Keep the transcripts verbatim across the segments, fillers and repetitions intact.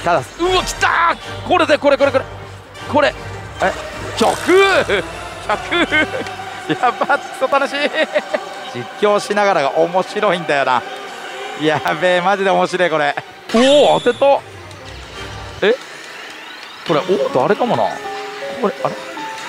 ただ、うわ来たー、これでこれこれこれこれえひゃく ひゃくやばっ、クソ楽しい実況しながらが面白いんだよな。やべえ、マジで面白いこれ。おお当てた。えこれおっとあれかもな、これあれ。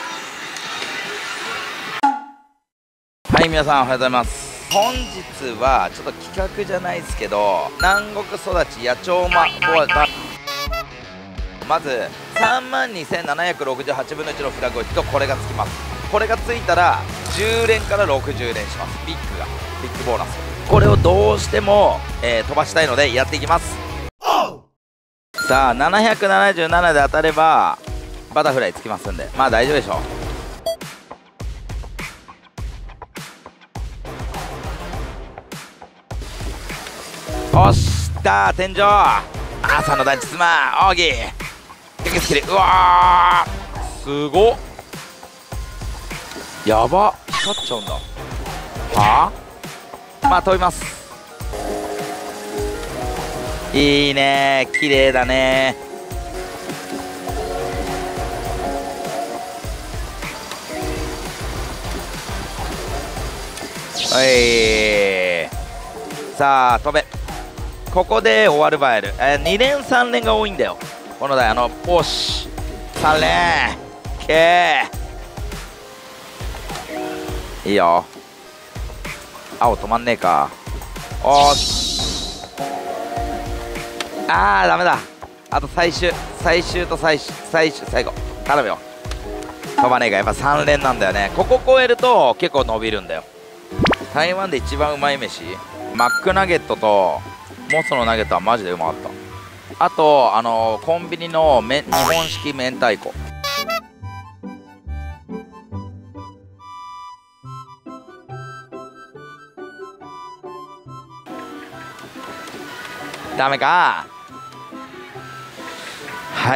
はい、皆さんおはようございます。本日はちょっと企画じゃないですけど、南国育ち野鳥馬ボアタ、まずさんまんにせんななひゃくろくじゅうはちぶんのいちのフラグを引くとこれがつきます。これがついたらじゅうれんからろくじゅうれんします。ビッグがビッグボーナス、これをどうしても、えー飛ばしたいのでやっていきます。さあななひゃくななじゅうななで当たればバタフライつきますんで、まあ大丈夫でしょう。おっしゃー、天井朝の団地妻奥義駆けつける。うわーすごっ、やば、光っちゃうんだ。はあ、まあ飛びます。いいねー、綺麗だねー。はい、さあ飛べ。ここで終わる場合ある、えー、にれんさんれんが多いんだよこの台。あのおしさんれんけーいいよ。青止まんねえか。おーしあーダメだ。あと最終最終と最終最終最後頼むよ。飛ばねえか。やっぱさんれんなんだよね。ここ超えると結構伸びるんだよ。台湾で一番うまい飯マックナゲットとモスのナゲットはマジでうまかった。あとあのー、コンビニのめ日本式明太子。ダメか。はい、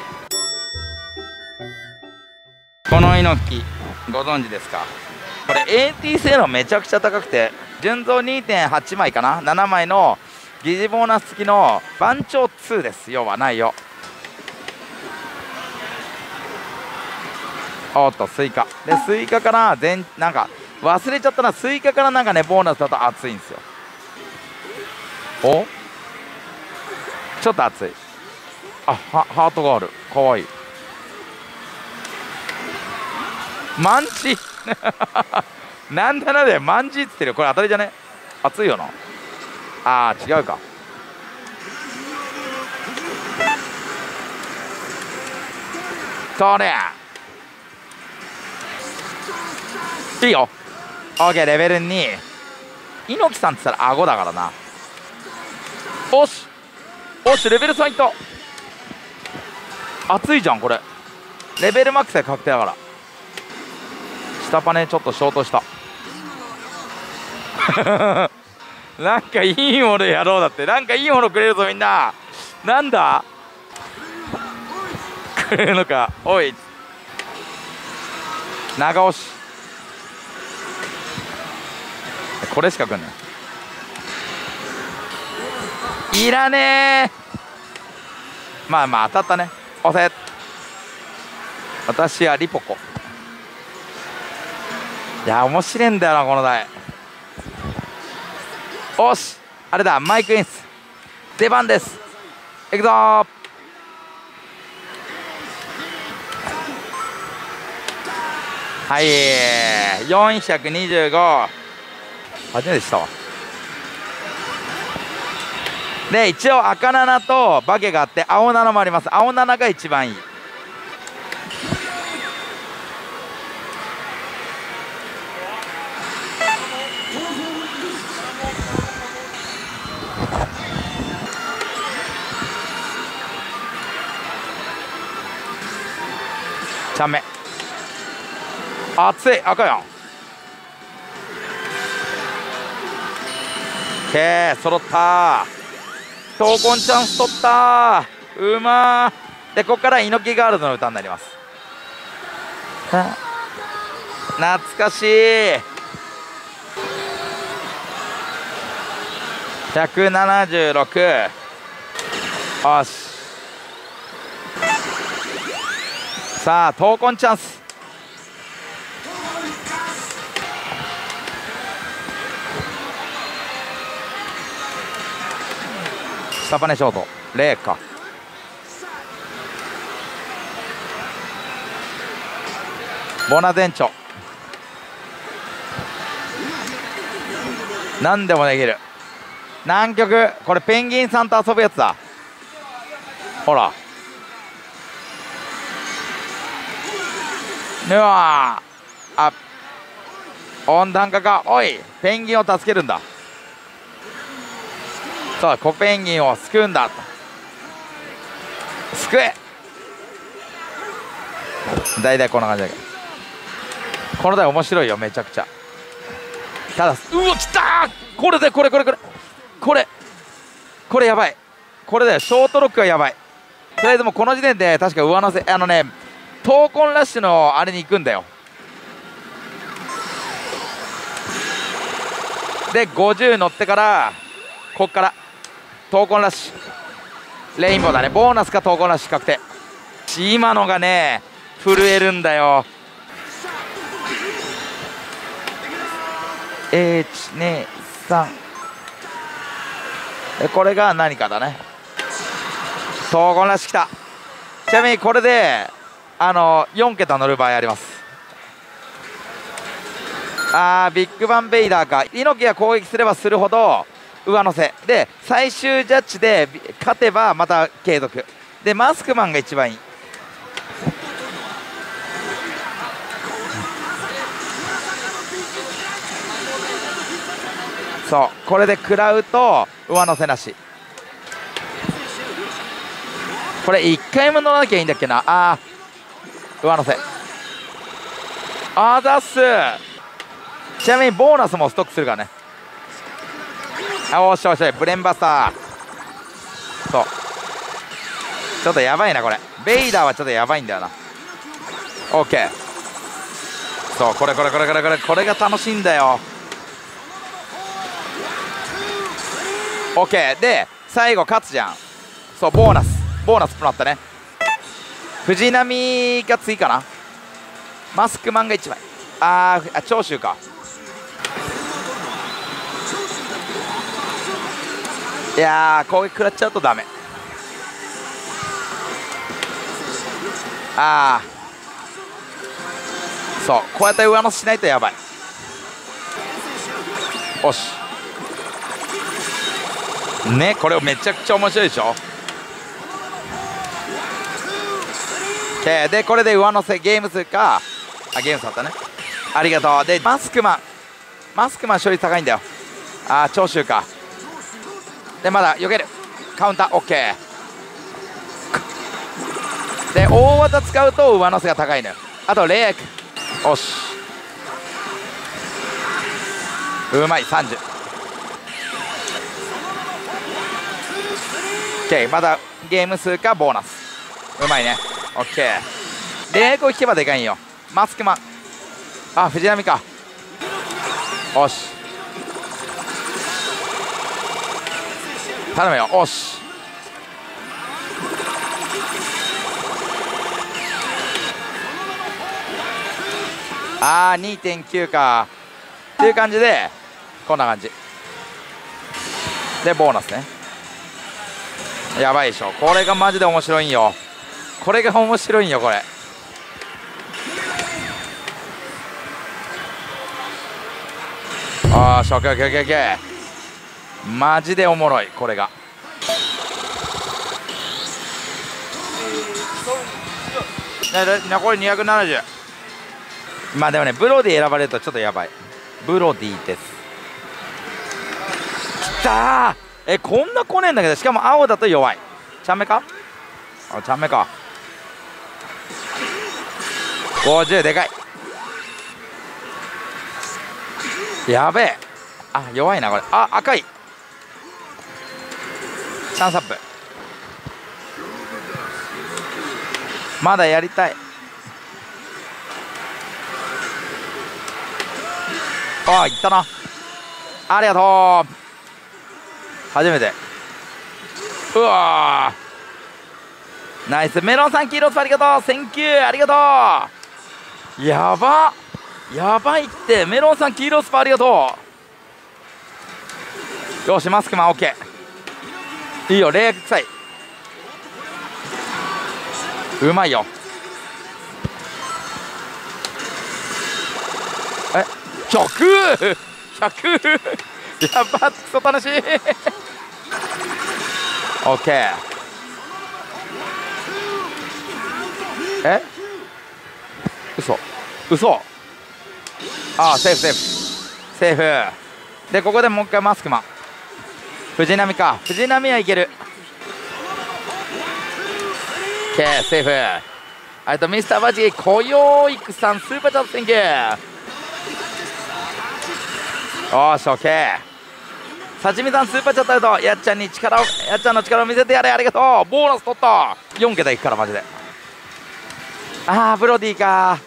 この猪木ご存知ですか。これ エーティー 性能めちゃくちゃ高くて、純増 にてんはち 枚かな、ななまいの疑似ボーナス付きの番長にです。要は内容。おっとスイカで、スイカから全なんか忘れちゃったな。スイカからなんかねボーナスだと熱いんですよ。おちょっと熱い。あはハートがある、かわいい。マンチなんだなんだよ、マンジっつってる。これ当たりじゃね。熱いよな。あー違うか。それいいよ。オーケー、レベルに。猪木さんって言ったら顎だからな。おしおし、レベルさんいった。熱いじゃんこれ。レベルマックスで確定だから。下パネちょっとショートしたなんかいいものやろう。だってなんかいいものくれるぞみんな。なんだくれるのか。おい長押し、これしかくんねいらねえ。まあまあ当たったね。押せ。私はリポコ。いや面白いんだよなこの台。おしあれだ、マイクインス出番です。いくぞー。はいよんひゃくにじゅうご。初めてしたわ。で一応赤ななとバケがあって青ななもあります。青ななが一番いい。ちゃんめ熱い赤やん。けー揃ったー。闘魂チャンス取ったー。うまー。でここから猪木ガールズの歌になります。懐かしい。ひゃくななじゅうろく。よしさあ闘魂チャンス。下パネショートレイか。ボナデンチョ何でもできる。南極これペンギンさんと遊ぶやつだ。ほらうわーあ温暖化か。おいペンギンを助けるんだ。そうだコペンギンを救うんだ。救え。大体こんな感じだけどこの台面白いよめちゃくちゃ。ただうわきたーこれでこれこれこれこれこれやばい。これだよショートロックがやばい。とりあえずもうこの時点で確か上乗せあのね闘魂ラッシュのあれに行くんだよ。でごじゅう乗ってからこっから闘魂ラッシュレインボーだね。ボーナスか闘魂ラッシュ確定。今のがね震えるんだよ。いちにさんこれが何かだね。闘魂ラッシュきた。ちなみにこれであのよん桁乗る場合あります。あービッグバンベイダーか。猪木が攻撃すればするほど上乗せで最終ジャッジで勝てばまた継続でマスクマンが一番いい。そうこれで食らうと上乗せなし。これいっかいも乗らなきゃいいんだっけな。あー上乗せあざっす。ちなみにボーナスもストックするからね。あおっしゃおっしゃブレンバスター。そうちょっとやばいなこれ。ベイダーはちょっとやばいんだよな。オッケーそうこれこれこれこれこれこれが楽しいんだよ。オッケーで最後勝つじゃん。そうボーナスボーナスもらったね。藤波が次かな。マスクマンがいちまい。あーあ長州か。いやー攻撃食らっちゃうとダメ。ああそうこうやって上乗せしないとやばい。よしねこれめちゃくちゃ面白いでしょ。 OK でこれで上乗せゲーム数か。あゲーム数だったね。ありがとう。でマスクマンマスクマン勝率高いんだよ。ああ長州か。でまだ避けるカウンター OK で大技使うと上乗せが高いのよ。あとレイクよしうまいさんじゅう OK まだゲーム数かボーナスうまいね OK レイクを引けばでかいんよ。マスクマンあ藤波かよし頼むよおしあー にてんきゅう かっていう感じでこんな感じでボーナスね。やばいでしょこれがマジで面白いんよ。これが面白いんよこれ。ああしょけけけけマジでおもろいこれが。残りにひゃくななじゅう。まあでもねブロディ選ばれるとちょっとやばい。ブロディです。きたーえこんな来ねえんだけどしかも青だと弱い。ちゃんめかあちゃんめかごじゅうでかい。やべえあ弱いなこれ。あ赤いチャンスアップまだやりたい。ああいったなありがとう。初めてうわナイス。メロンさん黄色スパありがとう。センキューありがとう。やばやばいって。メロンさん黄色スパありがとう。よしマスクマン OK。 いいよ、冷臭い。うまいよ。え ひゃく ひゃく やばっ、クソ楽しいオッケー。え嘘嘘。ああセーフセーフセーフで、ここでもう一回マスクマン。藤波か。藤波はいける。オッケーセーフ。あとミスターバジコヨーイクさんスーパーチャットセンキュー。よしオッケー。さちみさんスーパーチャットありがとう。やっちゃんに力を、やっちゃんの力を見せてやれ。ありがとう。ボーナス取った。よん桁いくからマジで。ああブロディか。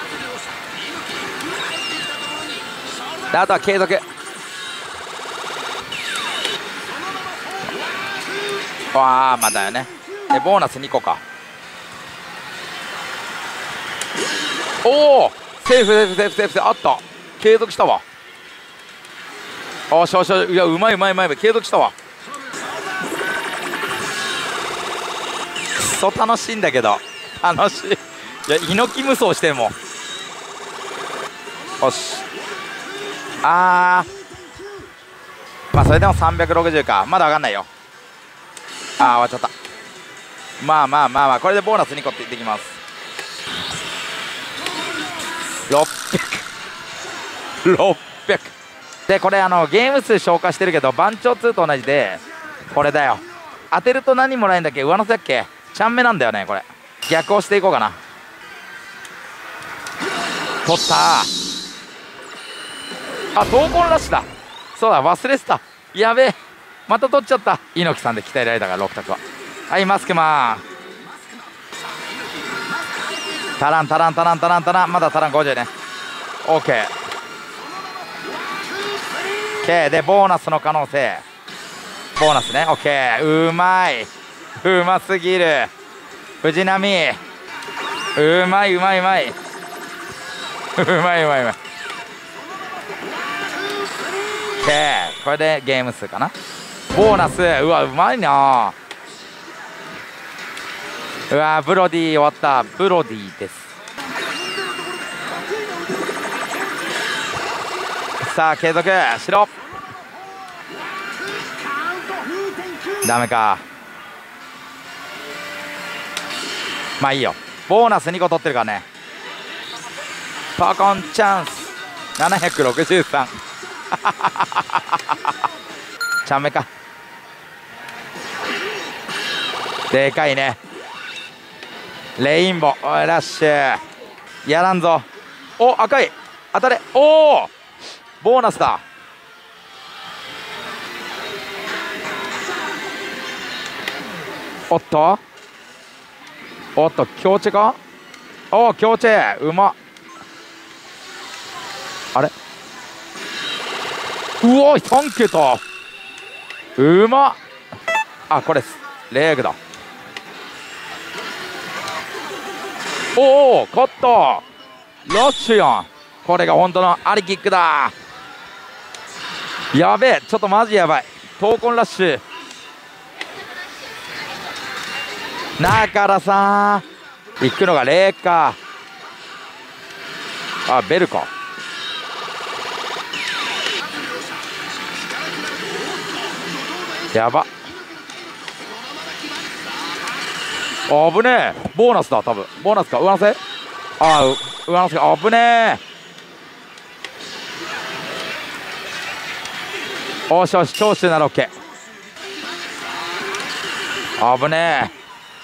であとは継続。わあまだよね。でボーナスにこか。おおセーフセーフセーフセーフセーフ。あった継続したわ。おしおしおし。いやうまいうまいうまい。継続したわ。くそ楽しいんだけど。楽しい。いや猪木無双してんもん。よし。あーまあそれでもさんびゃくろくじゅうか。まだ分かんないよ。あー終わっちゃった。まあまあまあまあこれでボーナスにこってできます。ろっぴゃくろっぴゃくで、これあのゲーム数消化してるけど番長にと同じで、これだよ。当てると何もらえるんだっけ。上乗せだっけ。ちゃんめなんだよねこれ。逆をしていこうかな。取ったー。あ闘魂ラッシュだ。そうだ忘れてた。やべえまた取っちゃった。猪木さんで鍛えられたからろく択は。はいマスクマン。タランタランタランタランタラン。まだタランごじゅうね。 OK。 OK でボーナスの可能性。ボーナスね。 OK。 うまい。うますぎる。藤波うまいうまいうまいうまいうまいうまい。 OK。 これでゲーム数かな。ボーナス。うわうまいな。うわブロディ終わった。ブロディです。さあ継続しろ。ダメか。まあいいよ。ボーナスにこ取ってるからね。パコンチャンスななひゃくろくじゅうさんちゃんめか。でかいね。レインボー。おいラッシュやらんぞ。お赤い当たれ。おおボーナスだ。おっとおっと強チか。おお強チうまっ。あれうおさん桁うまっ。あこれレーグだ。おお勝った。ラッシュやん。これが本当のアリキックだ。やべえちょっとマジやばい。闘魂ラッシュだからさ行くのがレーか。あベルか。やば危ねえ。ボーナスだ多分。ボーナスか上乗せ。ああ上乗せか。危ねえ。おしよし長州なら OK。 危ねえ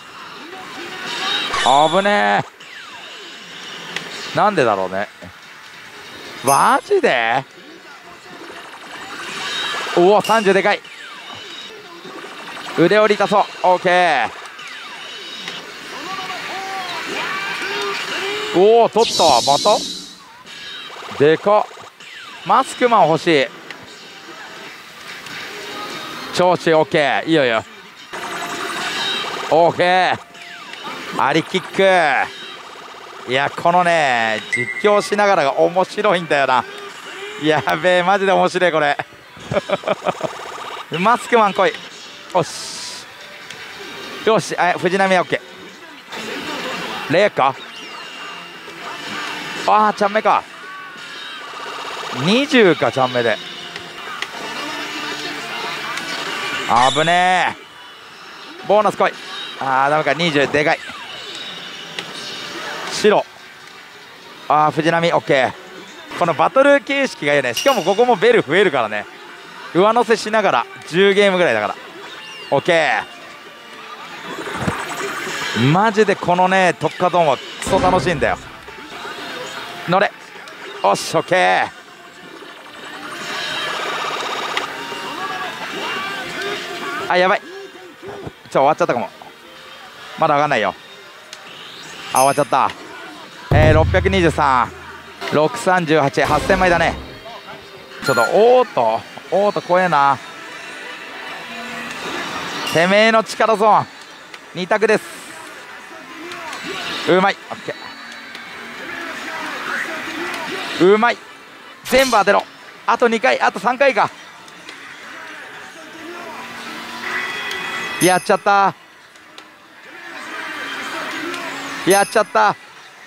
危ねえ。なんでだろうね。マジで。おおさんじゅうでかい。腕を利たそう。 OK。 おお取った。またでかっ。マスクマン欲しい。調子 OK。 いいよいいよ OK。 アリキック。いやこのね実況しながらが面白いんだよな。やべえマジで面白いこれマスクマン来い。よしよし、あ藤波は OK。 レイかああちゃんめかにじゅうかちゃんめで危ねえ。ボーナス来い。ああダメかにじゅうでかい。白ああ藤波 OK。 このバトル形式がいいね。しかもここもベル増えるからね。上乗せしながらじゅうゲームぐらいだから OK。 マジでこのね特化ゾーンはクソ楽しいんだよ。乗れおっし OK。 あやばいちょ終わっちゃったかも。まだ分かんないよ。あ終わっちゃった。えー、ろっぴゃくにじゅうさん、ろくひゃくさんじゅうはち、はっせんまいだね。ちょっとおーっとおーっと怖えな。てめえの力ゾーンに択です。うまい OK。 うまい全部当てろ。あとにかいあとさんかいか。やっちゃったやっちゃった。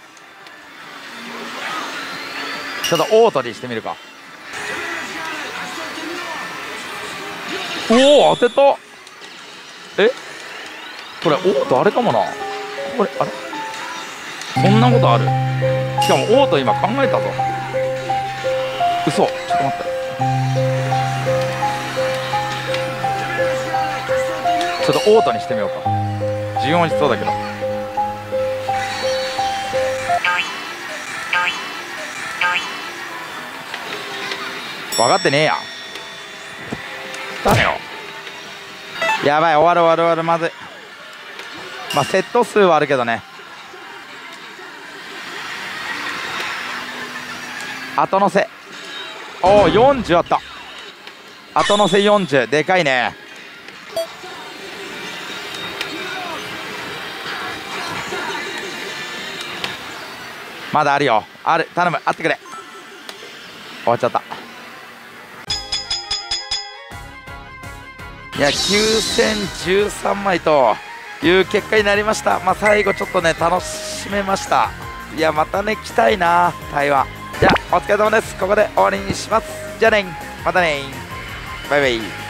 ちょっとオートにしてみるか。おお当てた。えこれオートあれかもな。これあれそんなことある。しかもオート今考えたぞ。嘘ちょっと待って。ちょっとオートにしてみようか。重音しそうだけど。分かってねえやん。だよ。やばい終わる終わる終わるまずい。まあセット数はあるけどね。後乗せおおよんじゅうあった。後乗せよんじゅうでかいね。まだあるよ。ある頼むあってくれ。終わっちゃった。いやきゅうせんじゅうさんまいという結果になりました。まあ最後ちょっとね楽しめました。いやまたね来たいな台湾。じゃあお疲れ様です。ここで終わりにします。じゃあねまたねバイバイ。